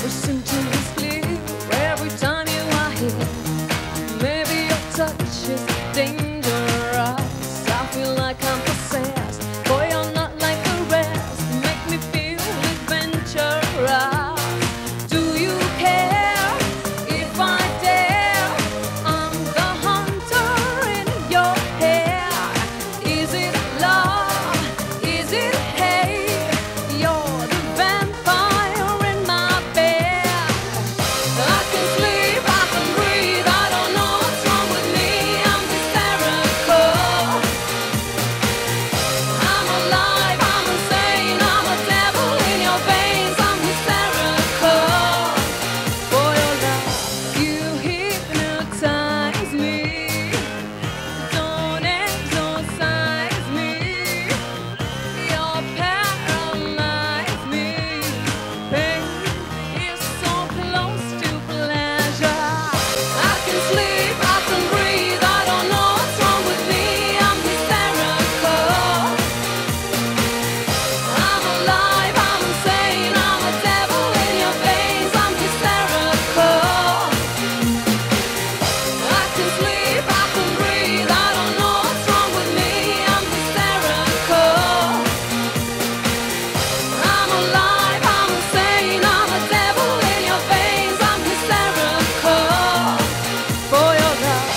Listen to this clear every time you are here. Maybe your touch is dangerous. I feel like I'm possessed. Boy, you're not like the rest. Make me feel adventurous. Do you care if I dare? I'm the hunter in your hair. Is it love? Is it hate? You're the vampire in my bed. I can sleep, I can breathe. I don't know what's wrong with me. I'm hysterical. I'm alive, I'm insane. I'm a devil in your veins. I'm hysterical. For your love, you hypnotize me. Don't exorcise me. You paralyze me. Pain is so close to pleasure. I can sleep, I can breathe. I don't know what's wrong with me. I'm hysterical. I'm alive, I'm insane. I'm a devil in your veins. I'm hysterical. I can sleep, I can breathe. I don't know what's wrong with me. I'm hysterical. I'm alive, I'm insane. I'm a devil in your veins. I'm hysterical. For your love.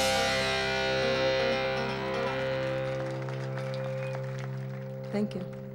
Thank you.